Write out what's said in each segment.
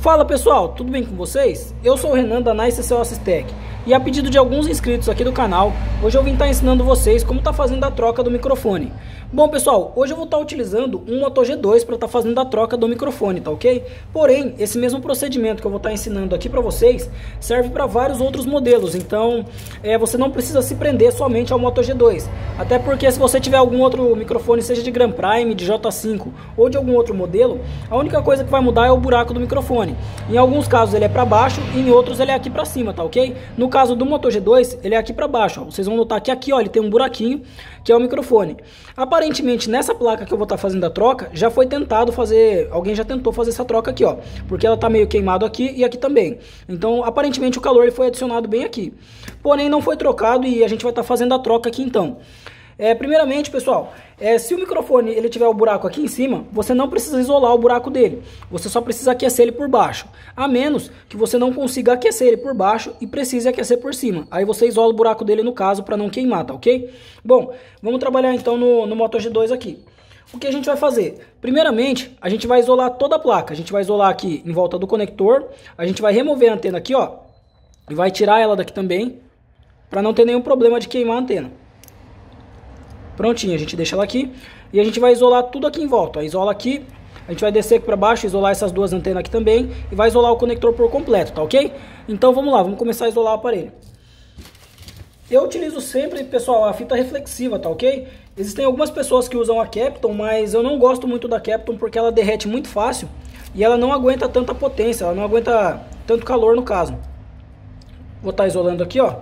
Fala pessoal, tudo bem com vocês? Eu sou o Renan da NiceCell Assistec e a pedido de alguns inscritos aqui do canal, hoje eu vim estar ensinando vocês como tá fazendo a troca do microfone. Bom pessoal, hoje eu vou estar utilizando um Moto G2 para estar fazendo a troca do microfone, tá ok? Porém, esse mesmo procedimento que eu vou estar ensinando aqui para vocês serve para vários outros modelos, então você não precisa se prender somente ao Moto G2. Até porque se você tiver algum outro microfone, seja de Grand Prime, de J5 ou de algum outro modelo, a única coisa que vai mudar é o buraco do microfone. Em alguns casos ele é para baixo e em outros ele é aqui para cima, tá ok? No caso do Moto G2, ele é aqui para baixo, ó. Vocês vão notar que aqui, ó, ele tem um buraquinho que é o microfone. Aparentemente nessa placa que eu vou estar fazendo a troca, já foi tentado fazer, alguém já tentou fazer essa troca aqui, ó, porque ela tá meio queimado aqui e aqui também. Então aparentemente o calor ele foi adicionado bem aqui. Porém não foi trocado e a gente vai estar fazendo a troca aqui então. Primeiramente, pessoal, se o microfone ele tiver o buraco aqui em cima, você não precisa isolar o buraco dele. Você só precisa aquecer ele por baixo. A menos que você não consiga aquecer ele por baixo e precise aquecer por cima. Aí você isola o buraco dele no caso para não queimar, tá ok? Bom, vamos trabalhar então no Moto G2 aqui. O que a gente vai fazer? Primeiramente, a gente vai isolar toda a placa. A gente vai isolar aqui em volta do conector. A gente vai remover a antena aqui, ó. E vai tirar ela daqui também, para não ter nenhum problema de queimar a antena. Prontinho, a gente deixa ela aqui e a gente vai isolar tudo aqui em volta. Isola aqui, a gente vai descer aqui para baixo, isolar essas duas antenas aqui também e vai isolar o conector por completo, tá ok? Então vamos lá, vamos começar a isolar o aparelho. Eu utilizo sempre, pessoal, a fita reflexiva, tá ok? Existem algumas pessoas que usam a Kapton, mas eu não gosto muito da Kapton porque ela derrete muito fácil e ela não aguenta tanta potência, ela não aguenta tanto calor no caso. Vou estar isolando aqui, ó.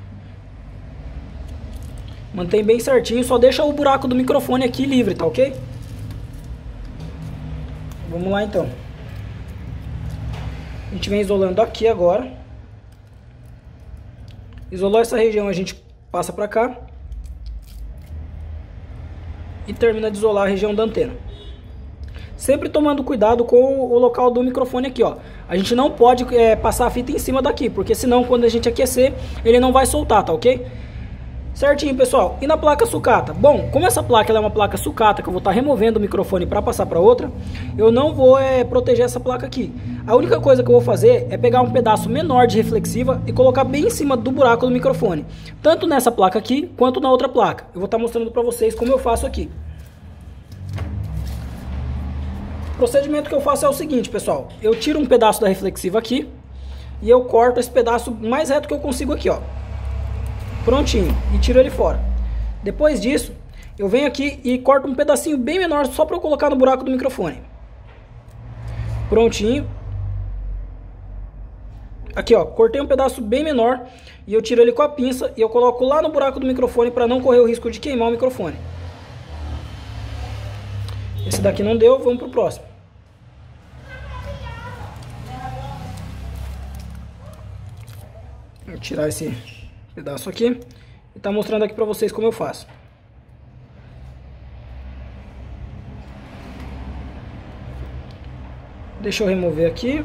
Mantém bem certinho, só deixa o buraco do microfone aqui livre, tá ok? Vamos lá então. A gente vem isolando aqui agora. Isolou essa região, a gente passa pra cá. E termina de isolar a região da antena. Sempre tomando cuidado com o local do microfone aqui, ó. A gente não pode passar a fita em cima daqui, porque senão quando a gente aquecer, ele não vai soltar, tá ok? Certinho, pessoal. E na placa sucata? Bom, como essa placa ela é uma placa sucata, que eu vou estar removendo o microfone para passar para outra, eu não vou proteger essa placa aqui. A única coisa que eu vou fazer é pegar um pedaço menor de reflexiva e colocar bem em cima do buraco do microfone. Tanto nessa placa aqui, quanto na outra placa. Eu vou estar mostrando para vocês como eu faço aqui. O procedimento que eu faço é o seguinte, pessoal. Eu tiro um pedaço da reflexiva aqui e eu corto esse pedaço mais reto que eu consigo aqui, ó. Prontinho, e tiro ele fora. Depois disso, eu venho aqui e corto um pedacinho bem menor só para eu colocar no buraco do microfone. Prontinho. Aqui, ó, cortei um pedaço bem menor e eu tiro ele com a pinça e eu coloco lá no buraco do microfone para não correr o risco de queimar o microfone. Esse daqui não deu, vamos pro próximo. Vou tirar esse pedaço aqui e tá mostrando aqui pra vocês como eu faço. Deixa eu remover aqui.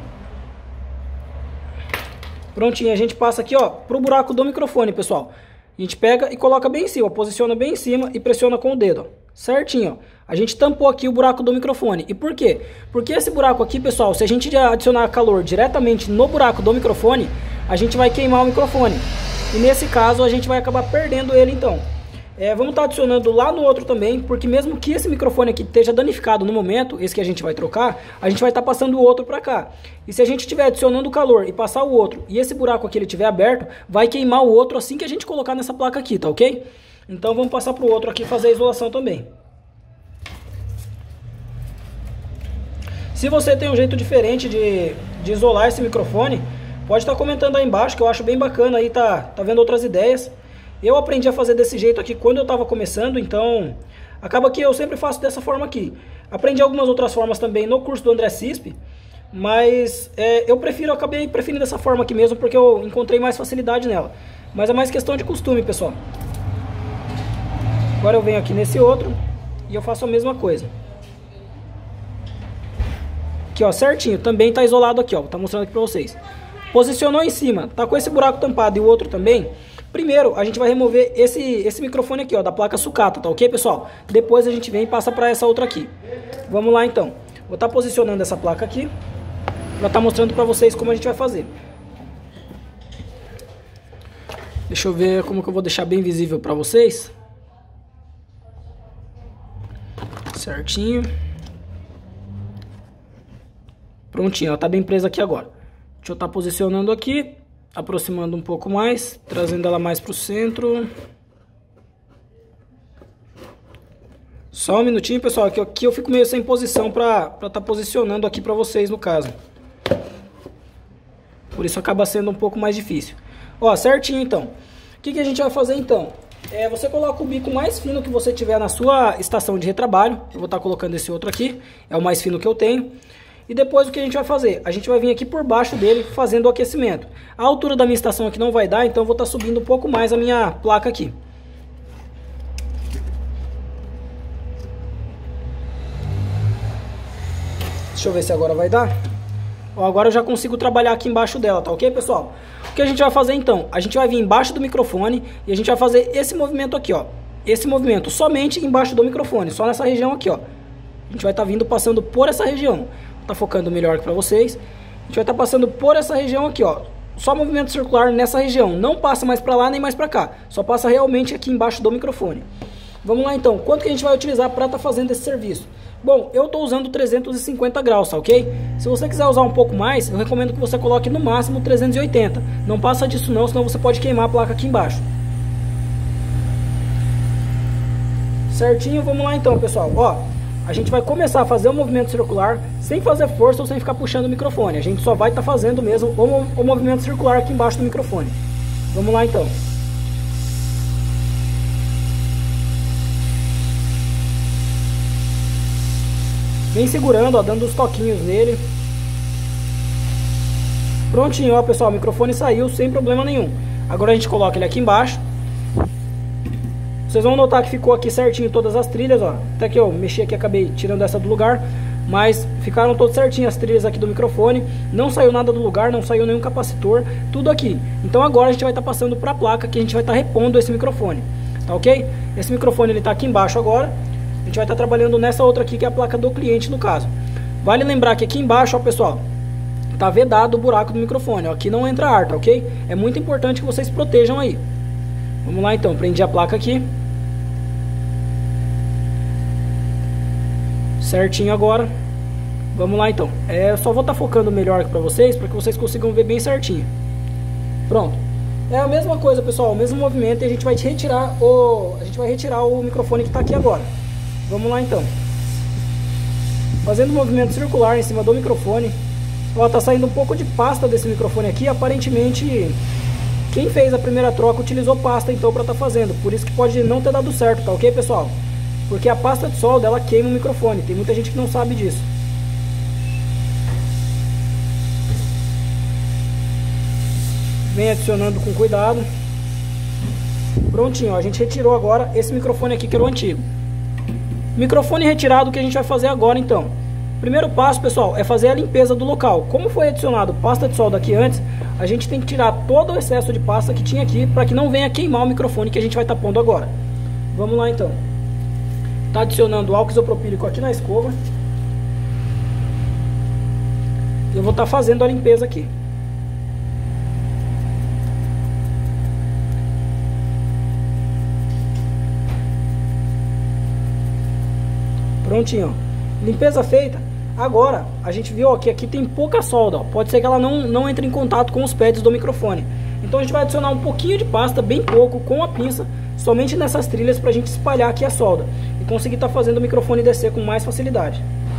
Prontinho, a gente passa aqui, ó, pro buraco do microfone, pessoal. A gente pega e coloca bem em cima, posiciona bem em cima e pressiona com o dedo, ó. Certinho, ó. A gente tampou aqui o buraco do microfone. E por quê? Porque esse buraco aqui, pessoal, se a gente adicionar calor diretamente no buraco do microfone, a gente vai queimar o microfone. E nesse caso a gente vai acabar perdendo ele então. Vamos estar adicionando lá no outro também, porque mesmo que esse microfone aqui esteja danificado no momento, esse que a gente vai trocar, a gente vai estar passando o outro para cá. E se a gente estiver adicionando calor e passar o outro, e esse buraco aqui ele estiver aberto, vai queimar o outro assim que a gente colocar nessa placa aqui, tá ok? Então vamos passar para o outro aqui e fazer a isolação também. Se você tem um jeito diferente de isolar esse microfone, pode estar comentando aí embaixo, que eu acho bem bacana aí, tá vendo outras ideias. Eu aprendi a fazer desse jeito aqui quando eu estava começando, então acaba que eu sempre faço dessa forma aqui. Aprendi algumas outras formas também no curso do André Cispe, mas acabei preferindo dessa forma aqui mesmo, porque eu encontrei mais facilidade nela. Mas é mais questão de costume, pessoal. Agora eu venho aqui nesse outro e eu faço a mesma coisa. Aqui, ó, certinho, também tá isolado aqui, ó, tá mostrando aqui pra vocês. Posicionou em cima, tá com esse buraco tampado e o outro também. Primeiro, a gente vai remover esse microfone aqui, ó, da placa sucata, tá ok, pessoal? Depois a gente vem e passa para essa outra aqui. Vamos lá, então. Vou estar posicionando essa placa aqui. para estar mostrando para vocês como a gente vai fazer. Deixa eu ver como que eu vou deixar bem visível para vocês. Certinho. Prontinho, ela tá bem presa aqui agora. Deixa eu estar posicionando aqui, aproximando um pouco mais, trazendo ela mais pro centro. Só um minutinho, pessoal, que aqui eu fico meio sem posição para estar posicionando aqui para vocês no caso. Por isso acaba sendo um pouco mais difícil. Ó, certinho então. O que a gente vai fazer então? Você coloca o bico mais fino que você tiver na sua estação de retrabalho. Eu vou estar colocando esse outro aqui, é o mais fino que eu tenho. E depois o que a gente vai fazer? A gente vai vir aqui por baixo dele fazendo o aquecimento. A altura da minha estação aqui não vai dar, então eu vou estar subindo um pouco mais a minha placa aqui. Deixa eu ver se agora vai dar. Ó, agora eu já consigo trabalhar aqui embaixo dela, tá ok, pessoal? O que a gente vai fazer então? A gente vai vir embaixo do microfone e a gente vai fazer esse movimento aqui, ó. Esse movimento somente embaixo do microfone, só nessa região aqui, ó. A gente vai estar vindo passando por essa região. Tá focando melhor aqui pra vocês. A gente vai estar passando por essa região aqui, ó. Só movimento circular nessa região. Não passa mais pra lá nem mais pra cá. Só passa realmente aqui embaixo do microfone. Vamos lá então. Quanto que a gente vai utilizar pra estar fazendo esse serviço? Bom, eu tô usando 350 graus, tá ok? Se você quiser usar um pouco mais, eu recomendo que você coloque no máximo 380. Não passa disso não, senão você pode queimar a placa aqui embaixo. Certinho, vamos lá então, pessoal. Ó, a gente vai começar a fazer o movimento circular sem fazer força ou sem ficar puxando o microfone. A gente só vai estar fazendo mesmo o movimento circular aqui embaixo do microfone. Vamos lá então. Vem segurando, ó, dando os toquinhos nele. Prontinho, ó, pessoal, o microfone saiu sem problema nenhum. Agora a gente coloca ele aqui embaixo. Vocês vão notar que ficou aqui certinho todas as trilhas, ó. Até que eu mexi aqui, acabei tirando essa do lugar. Mas ficaram todas certinhas as trilhas aqui do microfone. Não saiu nada do lugar, não saiu nenhum capacitor. Tudo aqui. Então agora a gente vai estar passando para a placa que a gente vai estar repondo esse microfone. Tá ok? Esse microfone ele tá aqui embaixo agora. A gente vai estar trabalhando nessa outra aqui, que é a placa do cliente no caso. Vale lembrar que aqui embaixo, ó, pessoal, tá vedado o buraco do microfone, ó. Aqui não entra ar, tá ok? É muito importante que vocês protejam aí. Vamos lá então, prendi a placa aqui. Certinho agora. Vamos lá então. Eu só vou estar focando melhor aqui pra vocês, para que vocês consigam ver bem certinho. Pronto. É a mesma coisa, pessoal, o mesmo movimento, e a gente vai retirar o microfone que tá aqui agora. Vamos lá então. Fazendo um movimento circular em cima do microfone. Ó, tá saindo um pouco de pasta desse microfone aqui. Aparentemente quem fez a primeira troca utilizou pasta então para tá fazendo. Por isso que pode não ter dado certo, tá ok, pessoal? Porque a pasta de solda, ela queima o microfone. Tem muita gente que não sabe disso. Vem adicionando com cuidado. Prontinho, ó, a gente retirou agora esse microfone aqui que era o antigo. Microfone retirado, o que a gente vai fazer agora então? Primeiro passo, pessoal, é fazer a limpeza do local. Como foi adicionado pasta de solda aqui antes, a gente tem que tirar todo o excesso de pasta que tinha aqui, para que não venha queimar o microfone que a gente vai estar pondo agora. Vamos lá então. Tá adicionando álcool isopropílico aqui na escova. Eu vou estar fazendo a limpeza aqui. Prontinho, ó. Limpeza feita. Agora, a gente viu que aqui tem pouca solda, ó. Pode ser que ela não entre em contato com os pads do microfone. Então a gente vai adicionar um pouquinho de pasta, bem pouco, com a pinça, somente nessas trilhas, pra gente espalhar aqui a solda e conseguir estar fazendo o microfone descer com mais facilidade.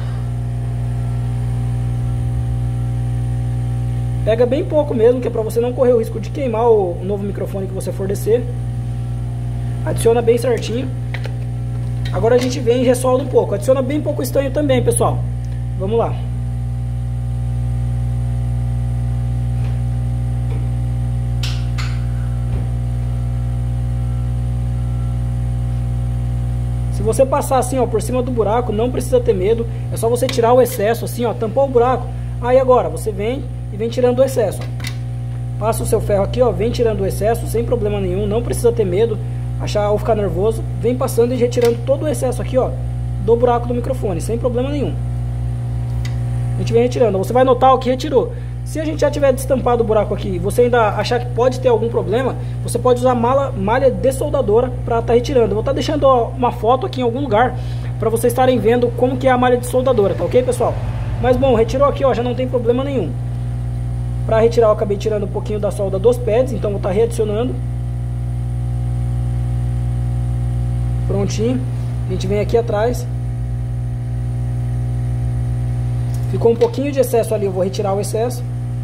Pega bem pouco mesmo, que é pra você não correr o risco de queimar o novo microfone que você for descer. Adiciona bem certinho. Agora a gente vem e ressolda um pouco. Adiciona bem pouco estanho também, pessoal. Vamos lá. Se você passar assim, ó, por cima do buraco, não precisa ter medo. É só você tirar o excesso assim, ó, tampou o buraco. Aí agora você vem e vem tirando o excesso, ó. Passa o seu ferro aqui, ó, vem tirando o excesso sem problema nenhum. Não precisa ter medo, achar ou ficar nervoso. Vem passando e retirando todo o excesso aqui, ó, do buraco do microfone, sem problema nenhum. A gente vem retirando. Você vai notar o que retirou. Se a gente já tiver destampado o buraco aqui e você ainda achar que pode ter algum problema, você pode usar malha dessoldadora para estar retirando. Eu vou estar deixando uma foto aqui em algum lugar para vocês estarem vendo como que é a malha dessoldadora, tá ok, pessoal? Mas bom, retirou aqui, ó, já não tem problema nenhum. Para retirar eu acabei tirando um pouquinho da solda dos pads, então vou estar readicionando. Prontinho. A gente vem aqui atrás. Ficou um pouquinho de excesso ali, eu vou retirar o excesso.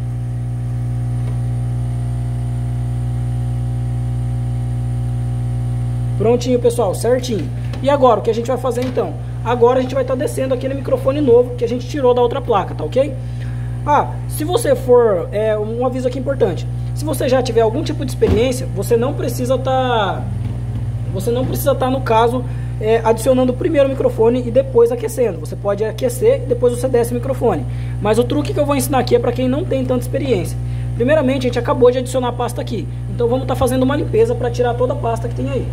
Prontinho, pessoal, certinho. E agora, o que a gente vai fazer então? Agora a gente vai estar descendo aquele microfone novo que a gente tirou da outra placa, tá ok? Se você for, um aviso aqui importante. Se você já tiver algum tipo de experiência, você não precisa estar no caso, adicionando primeiro o microfone e depois aquecendo. Você pode aquecer e depois você desce o microfone. Mas o truque que eu vou ensinar aqui é para quem não tem tanta experiência. Primeiramente, a gente acabou de adicionar a pasta aqui. Então vamos estar fazendo uma limpeza para tirar toda a pasta que tem aí.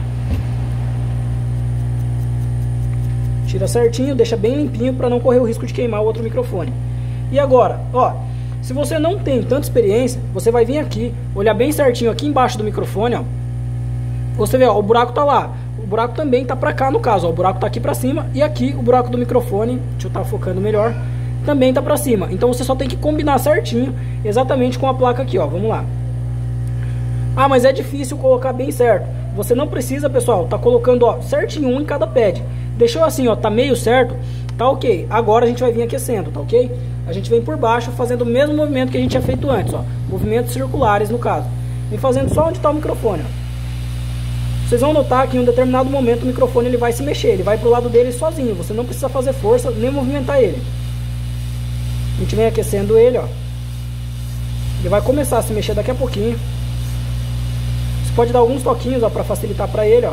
Tira certinho, deixa bem limpinho para não correr o risco de queimar o outro microfone. E agora, ó, se você não tem tanta experiência, você vai vir aqui, olhar bem certinho aqui embaixo do microfone, ó. Você vê, ó, o buraco tá lá. O buraco também tá pra cá no caso, ó. O buraco tá aqui pra cima e aqui o buraco do microfone, deixa eu estar focando melhor, também tá pra cima. Então você só tem que combinar certinho, exatamente com a placa aqui, ó. Vamos lá. Mas é difícil colocar bem certo. Você não precisa, pessoal, tá colocando, ó, certinho um em cada pad. Deixou assim, ó, tá meio certo, tá ok. Agora a gente vai vir aquecendo, tá ok? A gente vem por baixo fazendo o mesmo movimento que a gente tinha feito antes, ó. Movimentos circulares no caso. Vem fazendo só onde tá o microfone, ó. Vocês vão notar que em um determinado momento o microfone ele vai se mexer, ele vai pro lado dele sozinho. Você não precisa fazer força nem movimentar ele. A gente vem aquecendo ele, ó. Ele vai começar a se mexer daqui a pouquinho. Você pode dar alguns toquinhos, ó, para facilitar para ele, ó.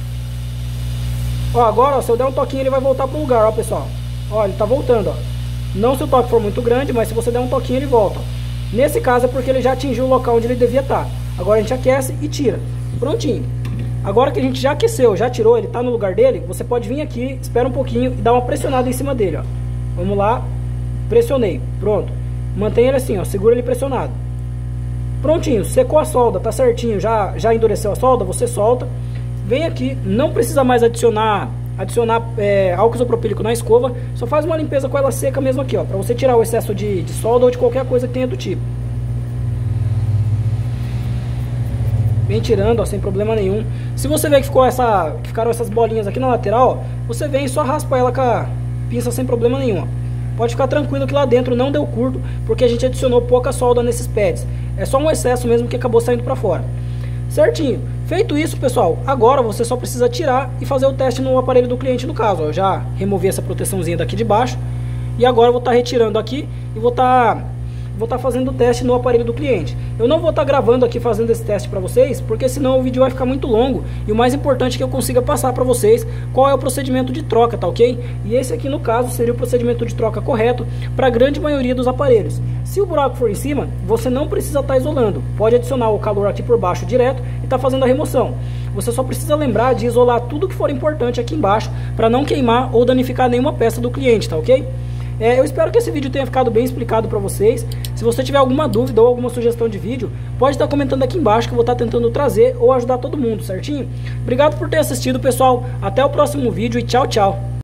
Ó, agora, ó, se eu der um toquinho ele vai voltar pro lugar, ó, pessoal. Ó, ele tá voltando, ó. Não se o toque for muito grande, mas se você der um toquinho ele volta. Nesse caso é porque ele já atingiu o local onde ele devia estar. Agora a gente aquece e tira. Prontinho. Agora que a gente já aqueceu, já tirou, ele tá no lugar dele, você pode vir aqui, espera um pouquinho e dar uma pressionada em cima dele, ó. Vamos lá. Pressionei. Pronto. Mantenha ele assim, ó. Segura ele pressionado. Prontinho. Secou a solda, tá certinho. Já endureceu a solda, você solta. Vem aqui, não precisa mais adicionar álcool isopropílico na escova, só faz uma limpeza com ela seca mesmo aqui, ó, para você tirar o excesso de solda ou de qualquer coisa que tenha do tipo. Vem tirando, ó, sem problema nenhum. Se você vê que ficaram essas bolinhas aqui na lateral, ó, você vem e só raspa ela com a pinça sem problema nenhum, ó. Pode ficar tranquilo que lá dentro não deu curto, porque a gente adicionou pouca solda nesses pads. É só um excesso mesmo que acabou saindo para fora. Certinho. Feito isso, pessoal, agora você só precisa tirar e fazer o teste no aparelho do cliente no caso. Ó, eu já removi essa proteçãozinha daqui de baixo. E agora eu vou estar retirando aqui e vou estar fazendo o teste no aparelho do cliente. Eu não vou estar gravando aqui fazendo esse teste para vocês, porque senão o vídeo vai ficar muito longo. E o mais importante é que eu consiga passar para vocês qual é o procedimento de troca, tá ok? E esse aqui no caso seria o procedimento de troca correto para a grande maioria dos aparelhos. Se o buraco for em cima, você não precisa estar isolando. Pode adicionar o calor aqui por baixo direto e estar fazendo a remoção. Você só precisa lembrar de isolar tudo que for importante aqui embaixo para não queimar ou danificar nenhuma peça do cliente, tá ok? Eu espero que esse vídeo tenha ficado bem explicado para vocês. Se você tiver alguma dúvida ou alguma sugestão de vídeo, pode estar comentando aqui embaixo que eu vou estar tentando trazer ou ajudar todo mundo, certinho? Obrigado por ter assistido, pessoal. Até o próximo vídeo e tchau, tchau.